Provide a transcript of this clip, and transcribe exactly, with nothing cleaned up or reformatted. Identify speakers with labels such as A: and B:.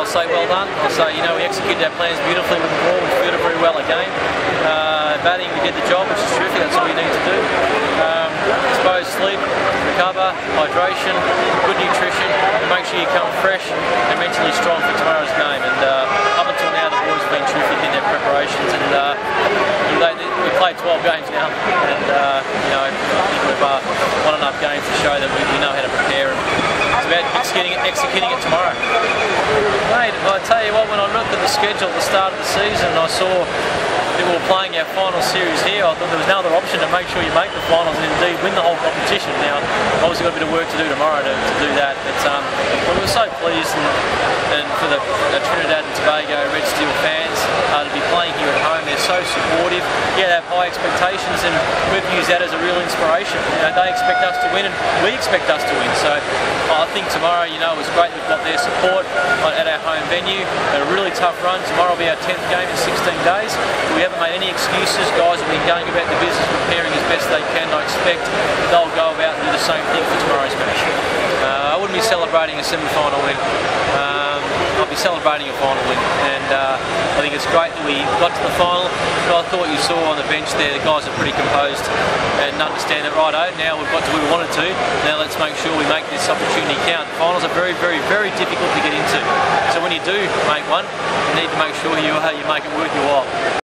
A: I'll say well done. I'll say, you know, we executed our plans beautifully with the ball. We fielded very well again. Uh, batting, we did the job, which is terrific. That's all you need to do. Um, I suppose sleep, recover, hydration, good nutrition, and make sure you come fresh and mentally strong for tomorrow's game. And uh, up until now, the boys have been terrific in their preparations. And uh, they, we played twelve games now, and uh, you know, I think we've uh, won enough games to show that we, we know how to prepare. And it's about executing it, executing it tomorrow. Mate, I tell you what, when I looked at the schedule at the start of the season, I saw that we were playing our final series here. I thought there was no other option to make sure you make the finals and indeed win the whole competition. Now, obviously got a bit of work to do tomorrow to, to do that, but um, we were so pleased and, and for the uh, Trinidad and Tobago Red Steel fans uh, to be playing here at home. They're so supportive. Yeah, they have high expectations, and we've used that as a real inspiration. You know, they expect us to win, and we expect us to win. So I think tomorrow, you know, it was great. We've got their support at our home venue. They're a really tough run. Tomorrow will be our tenth game in sixteen days. We haven't made any excuses. Guys have been going about the business, preparing as best they can. I expect they'll go about and do the same thing for tomorrow's match. Uh, I wouldn't be celebrating a semi-final win. Um, I'll be celebrating a final win, and uh, I think it's great that we got to the final. But I thought you saw on the bench there, the guys are pretty composed and understand it. Righto, now we've got to where we wanted to. Now let's make sure we make this opportunity count. Finals are very, very, very difficult to get into. So when you do make one, you need to make sure you, uh, you make it worth your while.